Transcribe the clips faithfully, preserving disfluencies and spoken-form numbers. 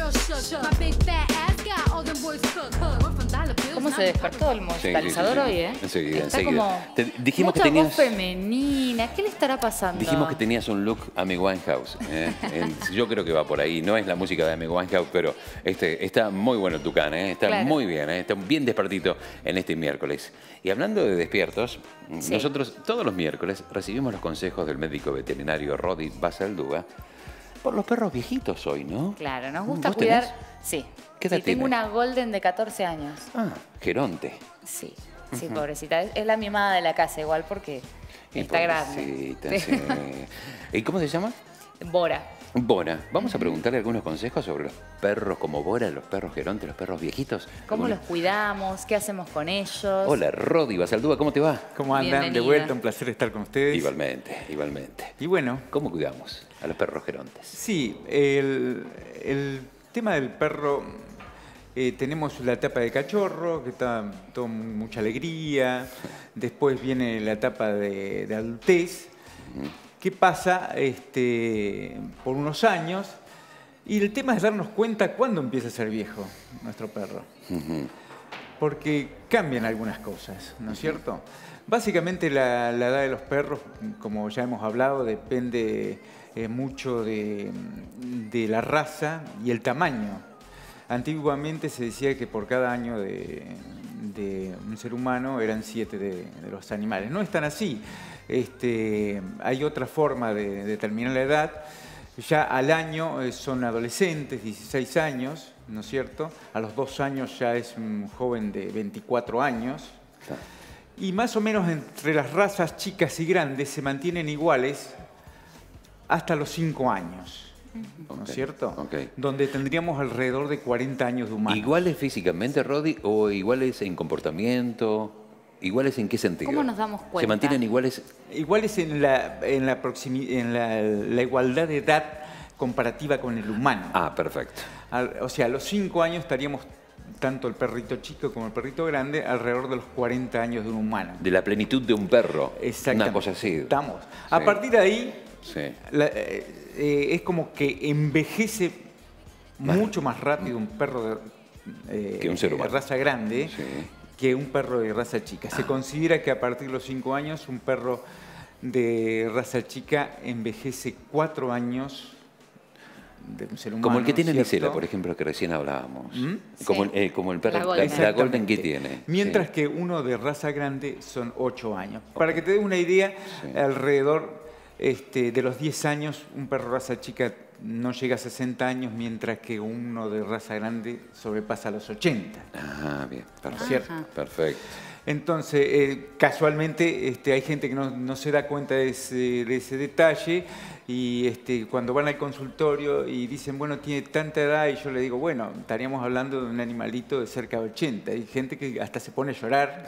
¿Cómo se despertó el musicalizador sí, sí, sí. hoy, eh? Enseguida, Está enseguida. como Te dijimos mucha que tenías... voz femenina. ¿Qué le estará pasando? Dijimos que tenías un look Amy Winehouse. ¿eh? Yo creo que va por ahí. No es la música de Amy Winehouse, pero este, está muy bueno el tucán, ¿eh? Está Claro. muy bien, ¿eh? Está bien despertito en este miércoles. Y hablando de despiertos, Sí. nosotros todos los miércoles recibimos los consejos del médico veterinario Rodi Basaldúa por los perros viejitos hoy, ¿no? Claro, nos gusta ¿Vos cuidar... tenés? Sí. ¿Qué edad Sí, tengo tiene? una golden de catorce años. Ah, Geronte. Sí, sí, pobrecita. Es, es la mimada de la casa igual porque Y está grande. pobrecita, sí. ¿Y cómo se llama? Bora. Bora. Vamos a preguntarle algunos consejos sobre los perros como Bora, los perros Geronte, los perros viejitos. ¿Cómo Algunos- los cuidamos? ¿Qué hacemos con ellos? Hola, Rodi Basaldúa, ¿cómo te va? ¿Cómo andan? Bienvenida. De vuelta, un placer estar con ustedes. Igualmente, igualmente. Y bueno, ¿Cómo cuidamos a los perros gerontes? sí, el, el tema del perro, eh, tenemos la etapa de cachorro, que está todo mucha alegría. Después viene la etapa de, de adultez. ¿Qué pasa este, por unos años? Y el tema es darnos cuenta cuándo empieza a ser viejo nuestro perro. Porque cambian algunas cosas, ¿no es cierto? Básicamente la, la edad de los perros, como ya hemos hablado, depende eh, mucho de, de la raza y el tamaño. Antiguamente se decía que por cada año de, de un ser humano eran siete de, de los animales. No es tan así. Este, hay otra forma de determinar la edad. Ya al año eh, son adolescentes, dieciséis años, ¿no es cierto? A los dos años ya es un joven de veinticuatro años. Claro. Y más o menos entre las razas chicas y grandes se mantienen iguales hasta los cinco años, ¿no Ok, es cierto? ok. Donde tendríamos alrededor de cuarenta años de humano. ¿Iguales físicamente, Rodi, o iguales en comportamiento? ¿Iguales en qué sentido? ¿Cómo nos damos cuenta? ¿Se mantienen iguales? Iguales en la, en la, proximi- en la, la igualdad de edad comparativa con el humano. Ah, perfecto. Al- o sea, a los cinco años estaríamos, tanto el perrito chico como el perrito grande, alrededor de los cuarenta años de un humano. De la plenitud de un perro. Exactamente. Una cosa así. Estamos. A Sí. partir de ahí, Sí. la- eh, eh, es como que envejece Más- mucho más rápido un perro de, eh, Que un ser humano. de raza grande Sí. que un perro de raza chica. Se considera que a partir de los cinco años un perro de raza chica envejece cuatro años de un ser humano. Como el que tiene ¿cierto? Licela, por ejemplo, que recién hablábamos. ¿Mm? Como, Sí. el, eh, como el perro, La la, Golden. la Golden que Exactamente. tiene. Mientras Sí. que uno de raza grande son ocho años. Para que te dé una idea, Sí. alrededor este, de los diez años, un perro raza chica no llega a sesenta años, mientras que uno de raza grande sobrepasa los ochenta. Ah, bien, perfecto. ¿Cierto? Ajá. Perfecto. Entonces, eh, casualmente, este, hay gente que no, no se da cuenta de ese, de ese detalle y este, cuando van al consultorio y dicen, bueno, tiene tanta edad, y yo le digo, bueno, estaríamos hablando de un animalito de cerca de ochenta. Hay gente que hasta se pone a llorar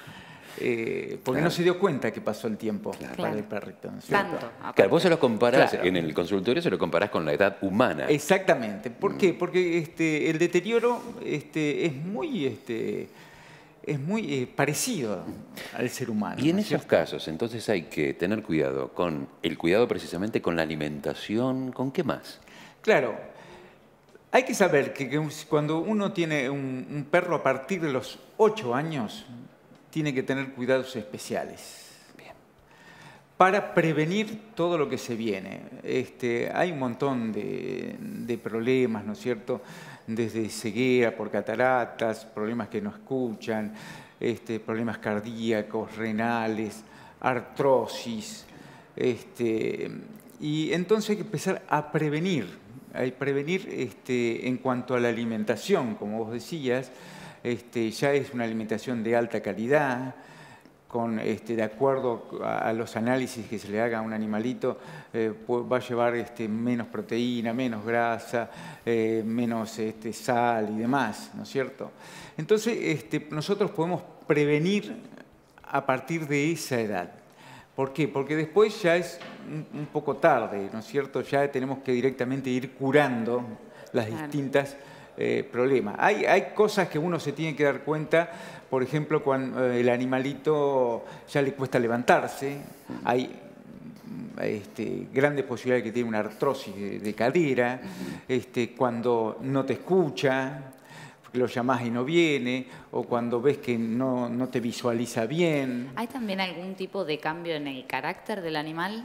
eh, porque Claro. no se dio cuenta que pasó el tiempo para Claro. el perrito, ¿no es cierto? Tanto. aparte. Claro, vos se lo comparás, Claro. en el consultorio se lo comparás con la edad humana. Exactamente. ¿Por Mm. qué? Porque este, el deterioro este, es muy, este, es muy eh, parecido al ser humano. Y en ¿no es esos cierto? casos, entonces hay que tener cuidado con el cuidado precisamente con la alimentación, ¿con qué más? Claro. Hay que saber que, que un- cuando uno tiene un, un perro a partir de los ocho años, tiene que tener cuidados especiales. Bien. Para prevenir todo lo que se viene. Este, hay un montón de, de problemas, ¿no es cierto? Desde ceguera por cataratas, problemas que no escuchan, este, problemas cardíacos, renales, artrosis. Este, y entonces hay que empezar a prevenir. Hay que prevenir este, en cuanto a la alimentación, como vos decías. Este, ya es una alimentación de alta calidad, con, este, de acuerdo a, a los análisis que se le haga a un animalito, eh, pu- va a llevar este, menos proteína, menos grasa, eh, menos este, sal y demás, ¿no es cierto? Entonces, este, nosotros podemos prevenir a partir de esa edad. ¿Por qué? Porque después ya es un, un poco tarde, ¿no es cierto? Ya tenemos que directamente ir curando las Claro. distintas eh, problemas. Hay, hay cosas que uno se tiene que dar cuenta, por ejemplo, cuando eh, el animalito ya le cuesta levantarse, hay este, grandes posibilidades que tiene una artrosis de, de cadera, uh-huh. este, cuando no te escucha, lo llamás y no viene, o cuando ves que no, no te visualiza bien. ¿Hay también algún tipo de cambio en el carácter del animal?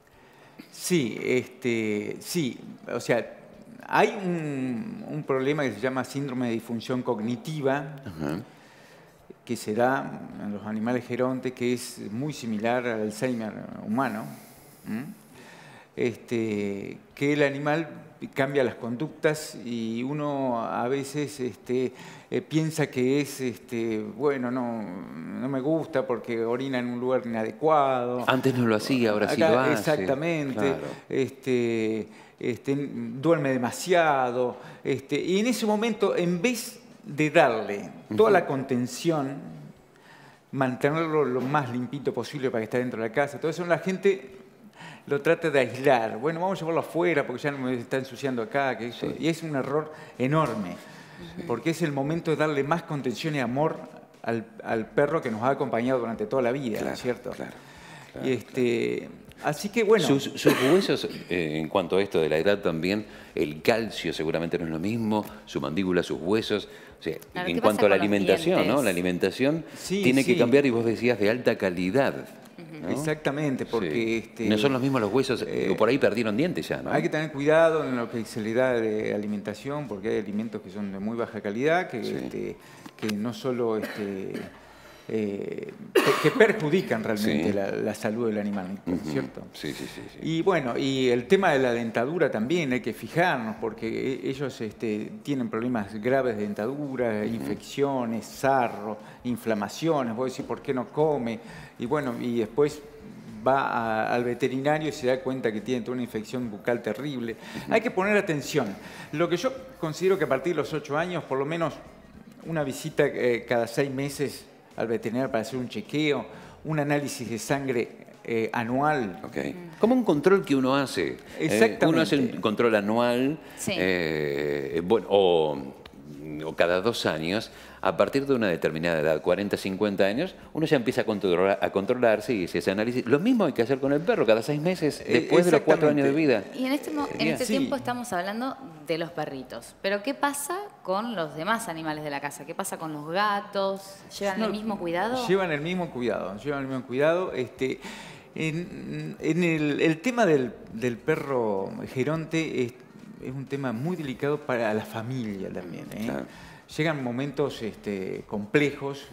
Sí, este, sí, o sea, hay un, un problema que se llama síndrome de disfunción cognitiva, uh-huh. que se da en los animales gerontes, que es muy similar al Alzheimer humano, ¿Mm? este, que el animal cambia las conductas y uno a veces este, eh, piensa que es, este, bueno, no, no me gusta porque orina en un lugar inadecuado. Antes no lo hacía, ahora sí lo hace. Exactamente. Claro. Este, este, duerme demasiado. Este, y en ese momento, en vez de darle toda la contención, mantenerlo lo más limpito posible para que esté dentro de la casa, todo eso la gente lo trata de aislar. Bueno, vamos a llevarlo afuera porque ya no me está ensuciando acá. Que eso, sí. Y es un error enorme, sí. porque es el momento de darle más contención y amor al, al perro que nos ha acompañado durante toda la vida, claro, ¿cierto? Claro, claro, y este, claro. Así que bueno... Sus, sus huesos, eh, en cuanto a esto de la edad también, el calcio seguramente no es lo mismo, su mandíbula, sus huesos... O sea, claro, en cuanto a la alimentación, ¿no? La alimentación sí, tiene sí. que cambiar, y vos decías, de alta calidad. ¿no? Exactamente, porque... Sí. Este, no son los mismos los huesos, eh, por ahí perdieron dientes ya, ¿no? Hay que tener cuidado en lo que se le da de alimentación, porque hay alimentos que son de muy baja calidad, que, sí. este, que no solo... Este, Eh, que, que perjudican realmente sí. la, la salud del animal, ¿no es uh-huh. cierto? Sí, sí, sí, sí. Y bueno, y el tema de la dentadura también hay que fijarnos, porque ellos este, tienen problemas graves de dentadura, uh-huh. infecciones, sarro, inflamaciones. Vos decís, ¿por qué no come? Y bueno, y después va a, al veterinario y se da cuenta que tiene toda una infección bucal terrible. Uh-huh. Hay que poner atención. Lo que yo considero que a partir de los ocho años, por lo menos una visita eh, cada seis meses al veterinario para hacer un chequeo, un análisis de sangre eh, anual. Okay. Como un control que uno hace. Exactamente. Eh, uno hace un control anual, sí. eh, bueno, o, o cada dos años. A partir de una determinada edad, cuarenta, cincuenta años, uno ya empieza a, controlar, a controlarse y ese análisis. Lo mismo hay que hacer con el perro cada seis meses, después de los cuatro años de vida. Y en este, en este sí. tiempo estamos hablando de los perritos. Pero ¿qué pasa con los demás animales de la casa? ¿Qué pasa con los gatos? ¿Llevan no, el mismo cuidado? Llevan el mismo cuidado, llevan el mismo cuidado. Este, en en el, el tema del, del perro geronte es, es un tema muy delicado para la familia también, ¿eh? Claro. Llegan momentos este, complejos,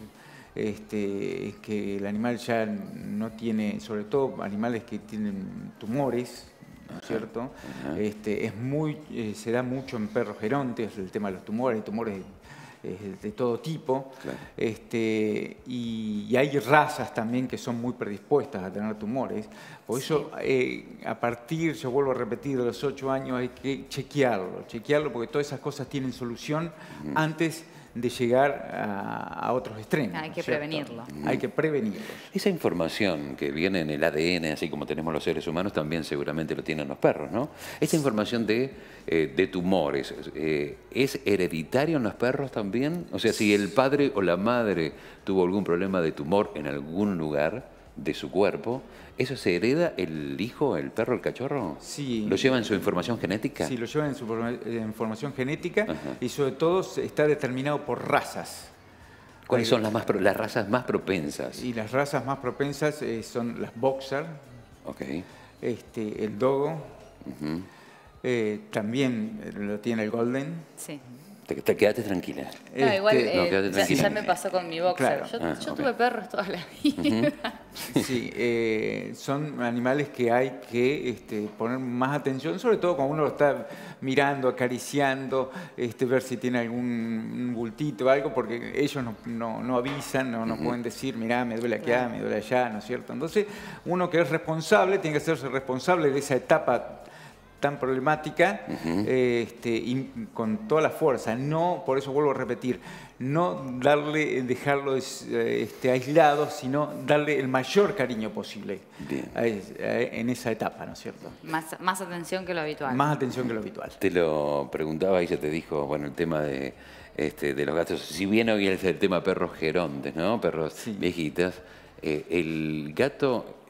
este, que el animal ya no tiene, sobre todo animales que tienen tumores, ¿no es cierto? Uh-huh. este, es muy, eh, se da mucho en perros gerontes el tema de los tumores, tumores eh, de todo tipo, claro. este, y, y hay razas también que son muy predispuestas a tener tumores. Por eso, eh, a partir, yo vuelvo a repetir, de los ocho años hay que chequearlo, chequearlo porque todas esas cosas tienen solución mm. antes de llegar a, a otros extremos. Hay que ¿cierto? prevenirlo. Mm. Hay que prevenirlo. Esa información que viene en el A D N, así como tenemos los seres humanos, también seguramente lo tienen los perros, ¿no? Esta información de, eh, de tumores, eh, ¿es hereditario en los perros también? O sea, si el padre o la madre tuvo algún problema de tumor en algún lugar de su cuerpo, ¿eso se hereda el hijo, el perro, el cachorro? Sí. ¿Lo lleva en su información genética? Sí, lo lleva en su información genética. Ajá. Y sobre todo está determinado por razas. ¿Cuáles son las, más, las razas más propensas? Y las razas más propensas eh, son las boxer, okay. este, el dogo, uh-huh. eh, también lo tiene el golden. Sí. Te, te quedaste tranquila. No, este, igual eh, no, ya, ya me pasó con mi boxer. Claro. Yo, Ah, yo okay. tuve perros toda la vida. Uh-huh. Sí, eh, son animales que hay que este, poner más atención, sobre todo cuando uno lo está mirando, acariciando, este, ver si tiene algún bultito o algo, porque ellos no, no, no avisan, no, no uh-huh. pueden decir, mirá, me duele acá, me duele allá, ¿no es cierto? Entonces, uno que es responsable tiene que hacerse responsable de esa etapa tan problemática, uh-huh. este, y con toda la fuerza. No, por eso vuelvo a repetir, no darle, dejarlo este, aislado, sino darle el mayor cariño posible a, a, en esa etapa, ¿no es cierto? Más, más atención que lo habitual. Más atención que lo habitual. Te lo preguntaba y ya te dijo, bueno, el tema de, este, de los gatos, si bien hoy es el tema perros gerontes, ¿no? Perros sí. viejitas, eh, el gato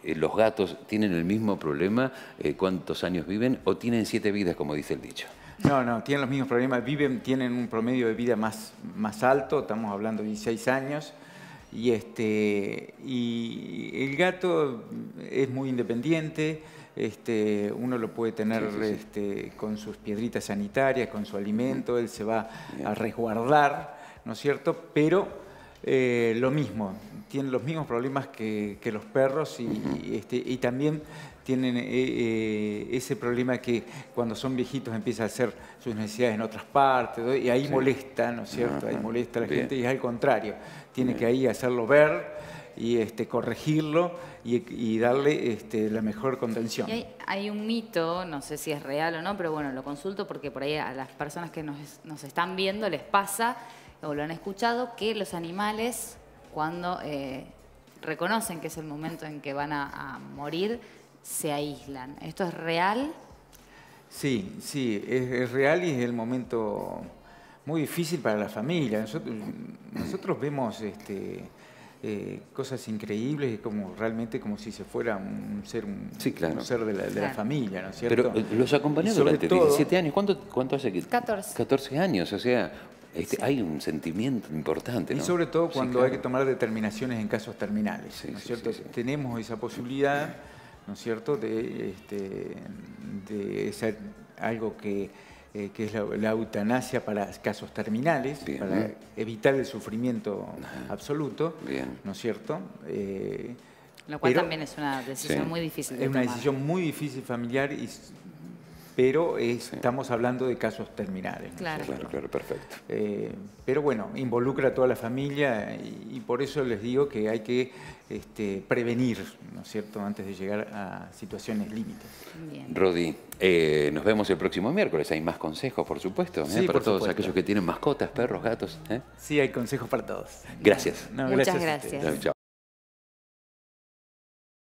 eh, los gatos tienen el mismo problema, eh, cuántos años viven, o tienen siete vidas, como dice el dicho. No, no, tienen los mismos problemas, viven, tienen un promedio de vida más, más alto, estamos hablando de dieciséis años, y, este, y el gato es muy independiente, este, uno lo puede tener sí, sí, sí. Este, con sus piedritas sanitarias, con su alimento, él se va Bien. a resguardar, ¿no es cierto? Pero eh, lo mismo, tienen los mismos problemas que, que los perros y, y, este, y también tienen eh, eh, ese problema que cuando son viejitos empiezan a hacer sus necesidades en otras partes y ahí sí. molesta, ¿no es cierto? Ahí molesta a la Bien. gente y es al contrario, tiene Bien. que ahí hacerlo ver y este, corregirlo y, y darle este, la mejor contención. Y hay, hay un mito, no sé si es real o no, pero bueno, lo consulto porque por ahí a las personas que nos, nos están viendo les pasa o lo han escuchado que los animales cuando eh, reconocen que es el momento en que van a, a morir se aíslan. ¿Esto es real? Sí, sí, es, es real y es el momento muy difícil para la familia. Nosotros, nosotros vemos este, eh, cosas increíbles, como realmente como si se fuera un ser, un, sí, claro. un ser de, la, de claro. la familia, ¿no es cierto? Pero los acompañó durante todo, diecisiete años. ¿Cuánto, cuánto hace que? catorce. catorce años, o sea, este, sí. hay un sentimiento importante, ¿no? Y sobre todo cuando sí, claro. hay que tomar determinaciones en casos terminales, sí, ¿no es cierto? Sí, sí, sí. Tenemos esa posibilidad, ¿no es cierto?, de, este, de ser algo que, eh, que es la, la eutanasia para casos terminales, Bien. para evitar el sufrimiento Ajá. absoluto, Bien. ¿no es cierto? Eh, Lo cual también es una decisión sí. muy difícil de Es una tomar. decisión muy difícil familiar, y, pero es, sí. estamos hablando de casos terminales. ¿no? Claro. claro, claro, perfecto. Eh, pero bueno, involucra a toda la familia y, y por eso les digo que hay que este, prevenir, ¿no es cierto?, antes de llegar a situaciones límites. Bien. Rodi, eh, nos vemos el próximo miércoles. Hay más consejos, por supuesto, ¿eh? Sí, para por todos supuesto. aquellos que tienen mascotas, perros, gatos. ¿eh? Sí, hay consejos para todos. Gracias. No, Muchas gracias. gracias. Chao.